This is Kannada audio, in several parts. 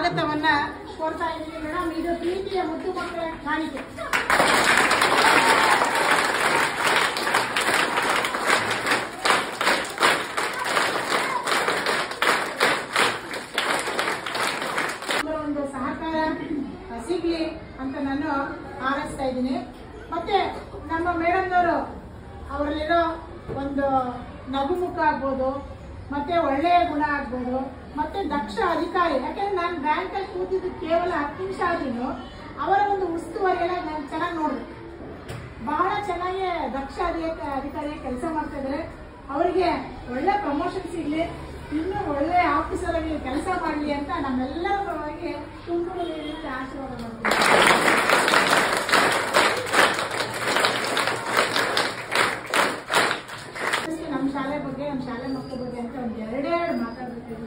ಸ್ವಾಗತವನ್ನ ಕೋರ್ತಾ ಇದ್ದೀನಿ ಮೇಡಮ್. ಇದು ಪ್ರೀತಿಯ ಮುದ್ದು ಮಕ್ಕಳ ಕಾಣಿಕೆ. ಒಂದು ಸಹಕಾರ ಸಿಗ್ಲಿ ಅಂತ ನಾನು ಹಾರೈಸ್ತಾ ಇದ್ದೀನಿ. ಮತ್ತೆ ನಮ್ಮ ಮೇಡಮ್ನವರು ಅವರಲ್ಲಿರೋ ಒಂದು ನಗುಮುಖ ಆಗ್ಬೋದು, ಮತ್ತೆ ಒಳ್ಳೆಯ ಗುಣ ಆಗ್ಬೋದು, ಮತ್ತೆ ದಕ್ಷ ಅಧಿಕಾರಿ. ಯಾಕಂದ್ರೆ ನಾನು ಬ್ಯಾಂಕಲ್ಲಿ ಕೂತಿದ್ದು ಕೇವಲ 10 ನಿಮಿಷ ಆದ್ರೂ ಅವರ ಒಂದು ಉಸ್ತುವಾರಿ ಎಲ್ಲ ನಾನು ಚೆನ್ನಾಗಿ ನೋಡಿದೆ. ಬಹಳ ಚೆನ್ನಾಗಿ ದಕ್ಷ ಅಧಿಕಾರಿ ಕೆಲಸ ಮಾಡ್ತಾ ಇದ್ದಾರೆ. ಅವರಿಗೆ ಒಳ್ಳೆ ಪ್ರಮೋಷನ್ ಸಿಗ್ಲಿ, ಇನ್ನೂ ಒಳ್ಳೆ ಆಫೀಸರ್ ಆಗಿ ಕೆಲಸ ಮಾಡಲಿ ಅಂತ ನಮ್ಮೆಲ್ಲರ ಪರವಾಗಿ ತುಂಬಿದ ಆಶೀರ್ವಾದ ಮಾಡ್ತೀನಿ. ನಮ್ಮ ಶಾಲೆ ಬಗ್ಗೆ, ನಮ್ಮ ಶಾಲೆ ಮಕ್ಕಳ ಬಗ್ಗೆ ಅಂತ ಒಂದು ಎರಡೆರಡು ಮಾತಾಡ್ಬೇಕು.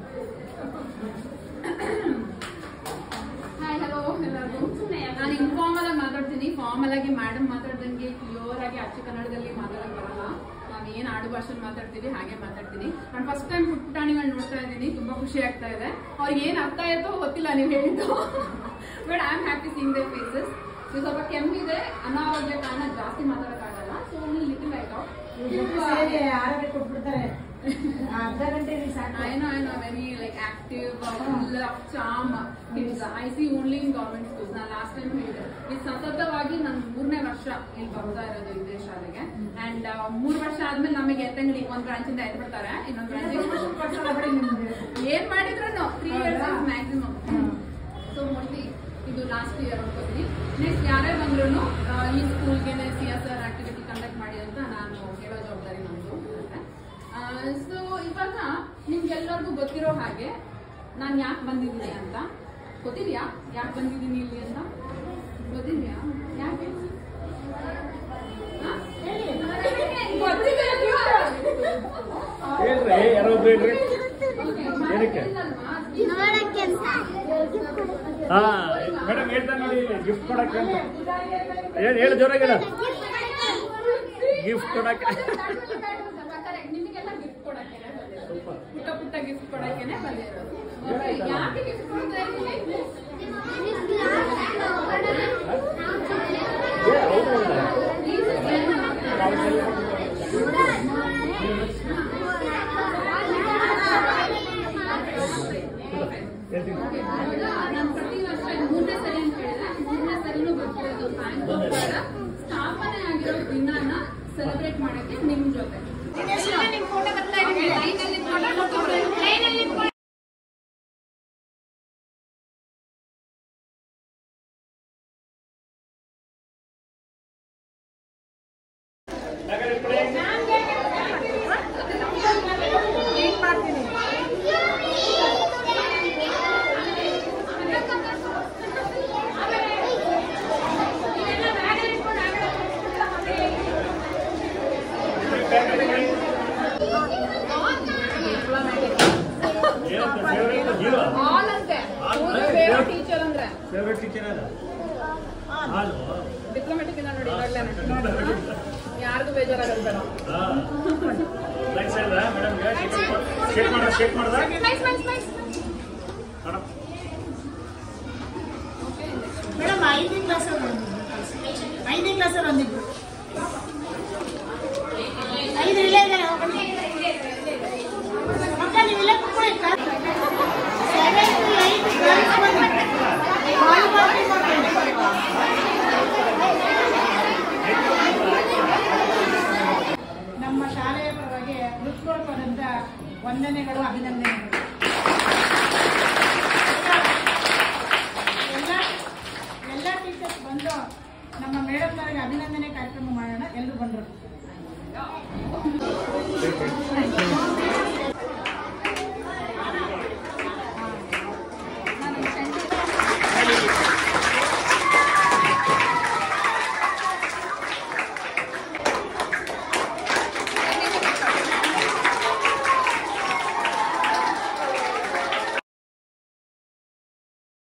ಹಾಯ್, ಹಲೋ ಎಲ್ಲರಿಗೂ. ನಾನು ಇನ್ಫಾರ್ಮಲ್ ಆಗಿ ಮಾತಾಡ್ತೀನಿ. ಫಾರ್ಮಲ್ ಆಗಿ ಮೇಡಮ್ ಮಾತಾಡ್ದಂಗೆ ಕ್ಲಿಯರ್ ಆಗಿ ಅಚ್ಚ ಕನ್ನಡದಲ್ಲಿ ಮಾತಾಡಕ್ ಬರಲ್ಲ. ನಾನು ಏನ್ ಆಡು ಭಾಷೆಯಲ್ಲಿ ಮಾತಾಡ್ತೀವಿ ಹಾಗೆ ಮಾತಾಡ್ತೀನಿ. ನಾನು ಫಸ್ಟ್ ಟೈಮ್ ಪುಟಾಣಿಗಳು ನೋಡ್ತಾ ಇದ್ದೀನಿ, ತುಂಬಾ ಖುಷಿ ಆಗ್ತಾ ಇದೆ. ಅವ್ರಿಗೆ ಏನ್ ಅರ್ಥ ಆಯ್ತೋ ಗೊತ್ತಿಲ್ಲ ನೀವು ಹೇಳಿದ್ದು, but I am happy seeing their faces. ಸ್ವಲ್ಪ ಕೆಮ್ಮಿದೆ, ಅನಾರೋಗ್ಯ ಕಾರಣ ಜಾಸ್ತಿ ಮಾತಾಡಕ್ಕಾಗಲ್ಲ. So only little light out ಆರೋಗ್ಯ ಕೊಟ್ಬಿಡ್ತಾರೆ. ಅರ್ಧ ಗಂಟೆ I know, very like active, full of charm. I see only in government schools. ನಾನು ಲಾಸ್ಟ್ ಟೈಮ್ ಹೇಳಿದೆ, ಇದು ಸತತವಾಗಿ ನಾನು 3ನೇ ವರ್ಷ ಇಲ್ಲಿ ಬರ್ತಾ ಇರೋದು ಇದೇ ಶಾಲೆಗೆ. ಅಂಡ್ 3 ವರ್ಷ ಆದ್ಮೇಲೆ ನಮಗೆ ಎತ್ತಂಗಡಿ ಒಂದ್ ಬ್ರಾಂಚ್ ಇಂದ ಎತ್ಬಿಡ್ತಾರೆ, ಇನ್ನೊಂದ್ ಬ್ರಾಂಚ್ ಏನ್ ಮಾಡಿದ್ರು 3 years ಮ್ಯಾಕ್ಸಿಮಮ್. ಸೊ ಮೋಸ್ಟ್ಲಿ ಇದು ಲಾಸ್ಟ್ ಇಯರ್ ಅನ್ಕೋತೀನಿ. ನೆಕ್ಸ್ಟ್ ಯಾರೇ ಬಂದ್ರು ಈ ಸ್ಕೂಲ್ಗೆ CSR ಆಕ್ಟಿವಿಟಿ ಕಂಡಕ್ಟ್ ಮಾಡಿ ಅಂತ ನಾನು ಹೇಳೋ ಜವಾಬ್ದಾರಿ ನಮ್ದು. ಸೊ ಇವಾಗ ನಿಮ್ಗೆಲ್ಲರಿಗೂ ಗೊತ್ತಿರೋ ಹಾಗೆ ನಾನು ಯಾಕೆ ಬಂದಿದ್ದೀನಿ ಅಂತ ಗೊತ್ತಿದ್ಯಾ? ಯಾಕೆ ಬಂದಿದ್ದೀನಿ ಇಲ್ಲಿ ಅಂತ ಗೊತ್ತಿದ್ಯಾ? ಯಾಕೆ ಮೇಡಮ್ ಹೇಳ್ತಾ ನೋಡಿ, ಗಿಫ್ಟ್ ಕೊಡಕ್ಕೆ ಅಂತ ಹೇಳಿ ಜೋರಾಗಿ ಹೇಳ. ಗಿಫ್ಟ್ ಕೊಡಕ್ಕೆ, ನಿಮಗೆಲ್ಲ ಗಿಫ್ಟ್ ಕೊಡಕ್ಕೆ ಪುಟ್ಟ ಪುಟ್ಟ ಗಿಫ್ಟ್ ಕೊಡಕ್ಕೇನೆ ಬಂದಿರೋದು. ಯಾಕೆ ಗಿಫ್ಟ್ ಕೊಡ್ತಾ ಇದ್ದೀನಿ? ನಾನು ಪ್ರತಿ ವರ್ಷ 3ನೇ ಸರಿ ಅಂತ ಹೇಳಿದ್ರೆ 3ನೇ ಸರಿನೂ ಬರ್ತಿರೋದು ಬ್ಯಾಂಕ್ ಸ್ಥಾಪನೆ ಆಗಿರೋ ದಿನಾನ ಸೆಲೆಬ್ರೇಟ್ ಮಾಡಕ್ಕೆ ನಿಮ್ ಜೊತೆ. ಡಿಪ್ಲೊಮ್ಯಾಟಿಕ್ ನೋಡಿ, ಯಾರಿಗೂ ಬೇಜಾರಾಗಲ್ಲ ಬೇಡ. ಮೇಡಮ್ 5ನೇ ಕ್ಲಾಸ್ ಒಂದಿದ್ರು 5 ಇಲ್ಲೇ ಇದ್ದಾರೆ ಮಕ್ಕ, ನೀವೆಲ್ಲ ಕುತ್ಕೊಳ್ಳಿ. 7 to 8 ನಮ್ಮ ಶಾಲೆಯ ಪರವಾಗಿ ಹೃತ್ಪೂರ್ವಕವಾದಂತ ವಂದನೆಗಳು, ಅಭಿನಂದನೆಗಳು. ಎಲ್ಲ ಟೀಚರ್ಸ್ ಬಂದು ನಮ್ಮ ಮೇಡಮ್ನವರಿಗೆ ಅಭಿನಂದನೆ ಕಾರ್ಯಕ್ರಮ ಮಾಡೋಣ. ಎಲ್ಲರೂ ಬಂದರು.